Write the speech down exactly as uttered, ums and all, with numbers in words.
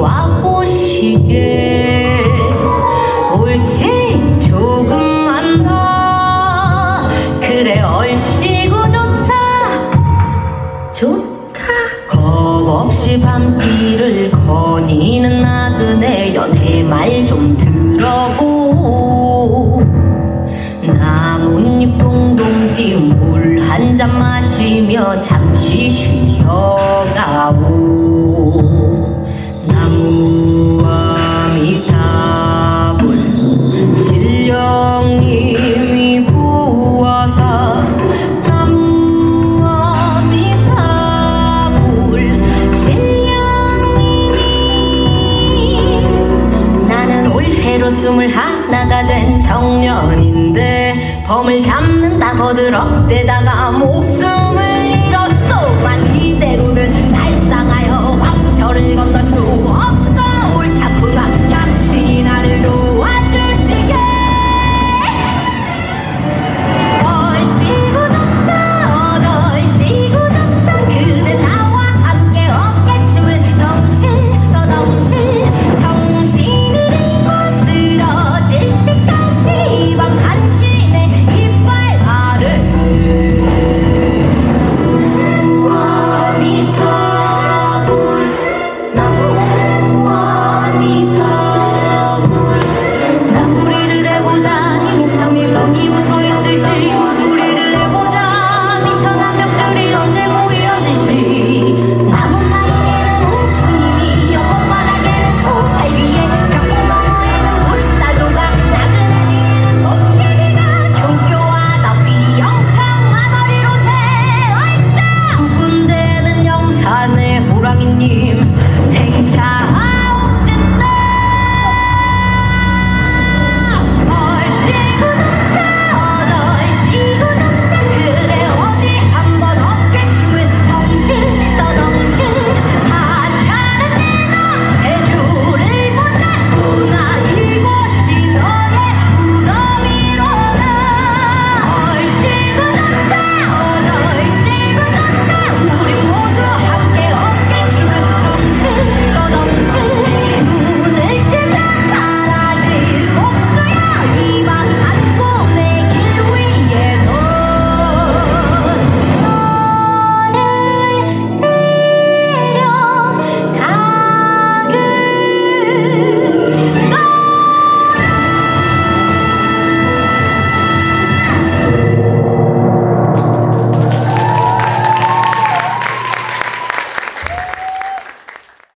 와보시게 옳지 조금만 더 그래 얼씨구 좋다 좋다 겁없이 밤길을 거니는 나그네여 내 말 좀 들어보 나뭇잎 동동 띄운 물 한 잔 마시며 잠시 쉬어가오 나무와 미탑을 신령님이 구워서 나무와 미탑을 신령님이 나는 올해로 스물하나가 된 청년인데 범을 잡는다고 들었대다가 목숨을